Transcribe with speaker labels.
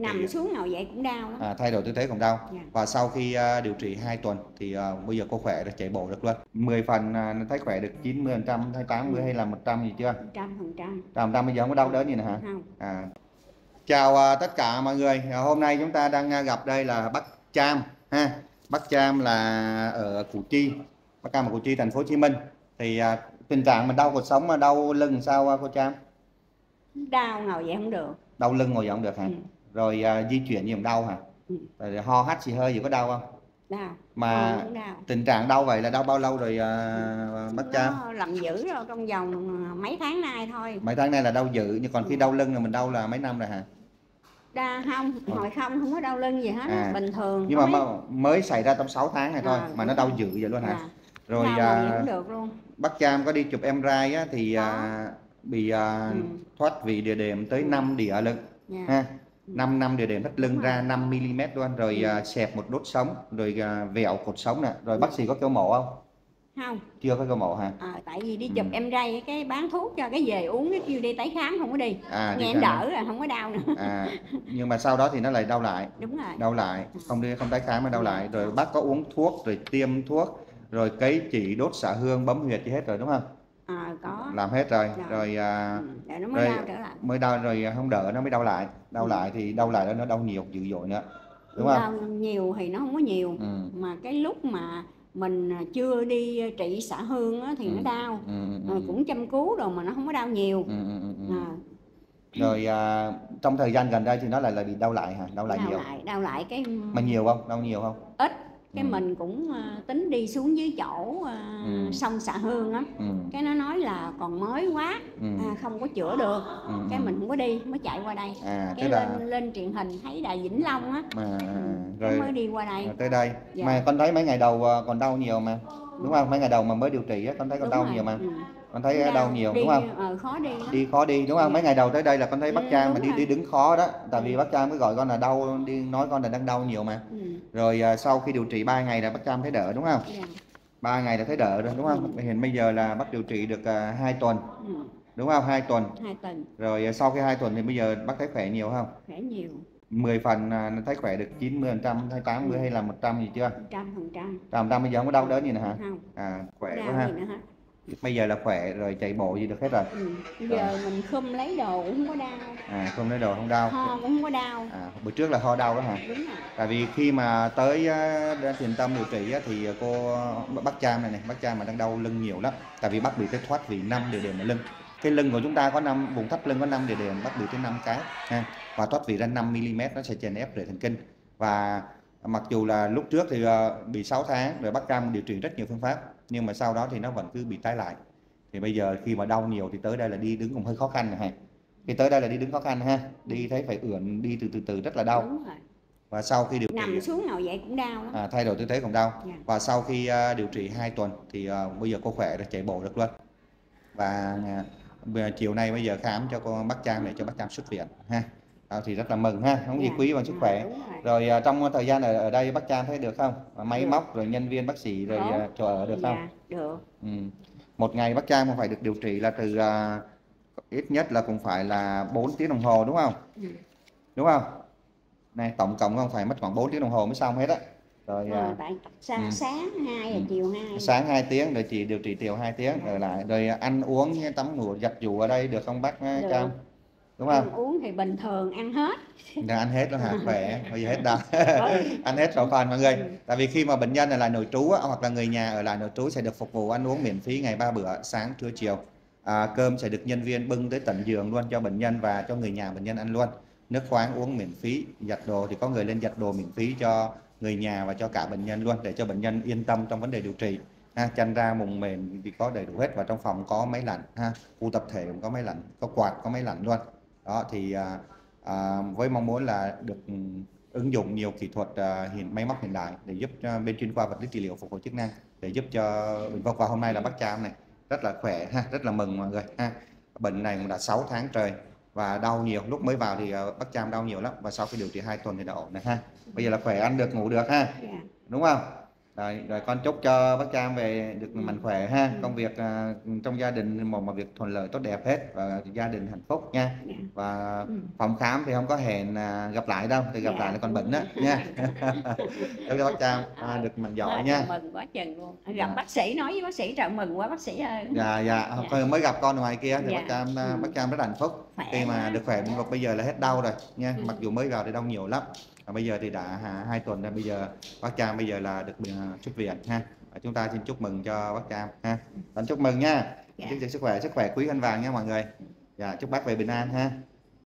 Speaker 1: nằm xuống ngồi dậy cũng đau lắm.
Speaker 2: Thay đổi tư thế cũng đau.
Speaker 1: Dạ.
Speaker 2: Và sau khi điều trị 2 tuần thì bây giờ cô khỏe được, chạy bộ được luôn. 10 phần thấy khỏe được 90% hay 80 hay là 100 gì chưa?
Speaker 1: 100%.
Speaker 2: 100% bây giờ không có đau đớn gì nữa hả?
Speaker 1: Không.
Speaker 2: Chào tất cả mọi người. Hôm nay chúng ta đang gặp đây là bác Cham ha. Bác Cham là ở Củ Chi. Bác Cham ở Củ Chi, thành phố Hồ Chí Minh. Thì tình trạng mình đau cột sống mà đau lưng sao cô Cham?
Speaker 1: Đau ngồi dậy không được.
Speaker 2: Đau lưng ngồi dậy không được hả? Rồi di chuyển gì cũng đau hả? Rồi ho hắt xì hơi gì có đau không?
Speaker 1: Đau.
Speaker 2: Mà
Speaker 1: đau.
Speaker 2: Tình trạng đau vậy là đau bao lâu rồi bác Cham?
Speaker 1: Nó làm dữ rồi, trong vòng mấy tháng nay thôi.
Speaker 2: Mấy tháng nay là đau dữ, nhưng còn khi đau lưng là mình đau là mấy năm rồi hả?
Speaker 1: Không, hồi không có đau lưng gì hết, bình thường.
Speaker 2: Nhưng mà mới xảy ra trong 6 tháng này thôi mà nó đau dữ vậy luôn hả? Rồi
Speaker 1: cũng được luôn.
Speaker 2: bác Cham có đi chụp MRI á, thì bị thoát vị địa đệm tới 5 đĩa lưng ha. 5 địa đệm thắt lưng ra 5 mm luôn, rồi xẹp một đốt sống, rồi vẹo cột sống nè. Rồi bác sĩ có kêu mổ không?
Speaker 1: Không.
Speaker 2: Chưa có kêu mổ hả?
Speaker 1: Tại vì đi chụp MRI cái bán thuốc cho cái về uống, cái kêu đi tái khám không có đi. Nghe em đỡ rồi không có đau nữa.
Speaker 2: Nhưng mà sau đó thì nó lại đau lại.
Speaker 1: Đúng rồi.
Speaker 2: Đau lại, không tái khám mà đau lại. Rồi bác có uống thuốc, rồi tiêm thuốc, rồi cấy chỉ, đốt xạ hương, bấm huyệt gì hết rồi đúng không?
Speaker 1: Có.
Speaker 2: Làm hết rồi. Rồi
Speaker 1: nó mới đau trở lại.
Speaker 2: Mới đau rồi không đỡ nó mới đau lại. Đau lại thì đau lại đó, nó đau nhiều dữ dội nữa. Đúng không?
Speaker 1: Đau nhiều thì nó không có nhiều. Mà cái lúc mà mình chưa đi trị xạ hương á, thì nó đau. Cũng chăm cứu rồi mà nó không có đau nhiều.
Speaker 2: Rồi trong thời gian gần đây thì nó lại bị đau lại hả? Đau lại nhiều.
Speaker 1: Đau lại cái.
Speaker 2: Mà nhiều không? Đau nhiều không?
Speaker 1: Ít. Cái mình cũng tính đi xuống dưới chỗ sông xạ hương á. Cái nó nói là còn mới quá, không có chữa được. Cái mình không có đi, mới chạy qua đây. Cái lên truyền hình thấy Đài Vĩnh Long á. Rồi mới đi qua đây.
Speaker 2: Tới đây. Mà con thấy mấy ngày đầu còn đau nhiều mà. Đúng không? Mấy ngày đầu mà mới điều trị á, con thấy con đau nhiều mà. Con thấy đau nhiều đúng không?
Speaker 1: Khó đi lắm.
Speaker 2: Đi khó đi đúng không? Mấy ngày đầu tới đây là con thấy bác Cham mà đi đứng khó đó. Tại vì bác Cham mới gọi con là đau, đi nói con là đang đau nhiều mà. Rồi sau khi điều trị 3 ngày là bác Cham thấy đỡ đúng không? 3 ngày là thấy đỡ rồi đúng không? Hiện bây giờ là bác điều trị được 2 tuần. Đúng không? 2 tuần.
Speaker 1: 2 tuần.
Speaker 2: Rồi sau khi 2 tuần thì bây giờ bác thấy khỏe nhiều không?
Speaker 1: Khỏe nhiều.
Speaker 2: 10 phần thấy khỏe được 90% hay 80 hay là 100 gì chưa?
Speaker 1: 100%.
Speaker 2: 100% bây giờ không có đau đớn gì nữa hả?
Speaker 1: Không.
Speaker 2: Khỏe quá ha. Bây giờ là khỏe rồi, chạy bộ gì được hết rồi.
Speaker 1: Bây giờ mình khum lấy đồ cũng không có đau.
Speaker 2: Khum lấy đồ không đau.
Speaker 1: Ho cũng không có đau.
Speaker 2: Bữa trước là ho đau đó hả?
Speaker 1: Đúng rồi.
Speaker 2: Tại vì khi mà tới Thiện Tâm điều trị thì bác Cham này, bác Cham mà đang đau lưng nhiều lắm. Tại vì bác bị tới thoát vị 5 địa điểm ở lưng. Cái lưng của chúng ta có 5 vùng thắt lưng có 5 địa điểm, bác bị tới 5 cái ha. Và thoát vị ra 5 mm nó sẽ chèn ép rễ thần kinh. Và mặc dù là lúc trước thì bị 6 tháng rồi bác Cham điều trị rất nhiều phương pháp, nhưng mà sau đó thì nó vẫn cứ bị tái lại. Thì bây giờ khi mà đau nhiều thì tới đây là đi đứng cũng hơi khó khăn này. Thì tới đây là đi đứng khó khăn ha, đi thấy phải ưỡn, đi từ rất là đau.
Speaker 1: Đúng rồi.
Speaker 2: Và sau khi điều trị
Speaker 1: nằm xuống ngồi dậy cũng đau lắm.
Speaker 2: Thay đổi tư thế cũng đau. Và sau khi điều trị 2 tuần thì bây giờ cô khỏe được, chạy bộ được luôn. Và chiều nay bây giờ khám cho cô bác Cham để cho bác Cham xuất viện ha. Thì rất là mừng ha, không gì quý bằng sức khỏe. Rồi trong thời gian ở đây bác Cham thấy được không? Máy móc rồi nhân viên bác sĩ rồi chỗ ở được không?
Speaker 1: Được.
Speaker 2: Một ngày bác Cham phải được điều trị là từ ít nhất là cũng phải là 4 tiếng đồng hồ đúng không? Đúng không? Này tổng cộng không phải mất khoảng 4 tiếng đồng hồ mới xong hết á. Rồi
Speaker 1: sáng 2 rồi chiều 2.
Speaker 2: Sáng 2 tiếng rồi chị điều trị chiều 2 tiếng ở lại. Rồi ăn uống, tắm ngủ, giặt giũ ở đây được không bác Cham? Đúng không?
Speaker 1: Ăn uống thì bình thường, ăn hết.
Speaker 2: Ăn hết luôn hả? Khỏe, bây giờ hết đâu. Ăn hết rồi phần mọi người. Tại vì khi mà bệnh nhân ở lại nội trú hoặc là người nhà ở lại nội trú sẽ được phục vụ ăn uống miễn phí ngày 3 bữa, sáng, trưa, chiều. Cơm sẽ được nhân viên bưng tới tận giường luôn cho bệnh nhân và cho người nhà bệnh nhân ăn luôn. Nước khoáng uống miễn phí, giặt đồ thì có người lên giặt đồ miễn phí cho người nhà và cho cả bệnh nhân luôn, để cho bệnh nhân yên tâm trong vấn đề điều trị. Chăn ra mùng mền thì có đầy đủ hết, và trong phòng có máy lạnh ha, khu tập thể cũng có máy lạnh, có quạt, có máy lạnh luôn. Đó thì với mong muốn là được ứng dụng nhiều kỹ thuật máy móc hiện đại để giúp bên chuyên khoa vật lý trị liệu phục hồi chức năng để giúp cho bệnh vật. Và hôm nay là bác Cham này rất là khỏe ha, rất là mừng mọi người ha. Bệnh này cũng đã 6 tháng trời và đau nhiều, lúc mới vào thì bác Cham đau nhiều lắm, và sau khi điều trị 2 tuần thì đã ổn này ha. Bây giờ là khỏe, ăn được, ngủ được ha, đúng không? Rồi con chúc cho bác Cam về được mạnh khỏe ha, công việc trong gia đình một việc thuận lợi tốt đẹp hết, và gia đình hạnh phúc nha. Và phòng khám thì không có hẹn gặp lại đâu, thì gặp lại là còn bệnh đó nha. Chúc cho bác Cam được mạnh giỏi nha.
Speaker 1: Mừng quá chừng luôn. Gặp bác sĩ, nói với bác sĩ trời mừng quá bác sĩ ơi.
Speaker 2: Dạ mới gặp con ngoài kia thì bác Cam rất hạnh phúc khi mà được khỏe. Bây giờ là hết đau rồi nha, mặc dù mới vào thì đau nhiều lắm. Bây giờ thì đã 2 tuần rồi, bây giờ bác Cam bây giờ là được xuất viện ha. Chúng ta xin chúc mừng cho bác Cam ha. Chúc mừng nha. Chúc sức khỏe quý hơn vàng nha mọi người. Dạ, chúc bác về bình an ha.